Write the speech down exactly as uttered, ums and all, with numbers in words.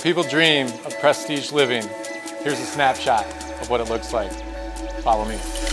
people dream of prestige living, here's a snapshot of what it looks like. Follow me.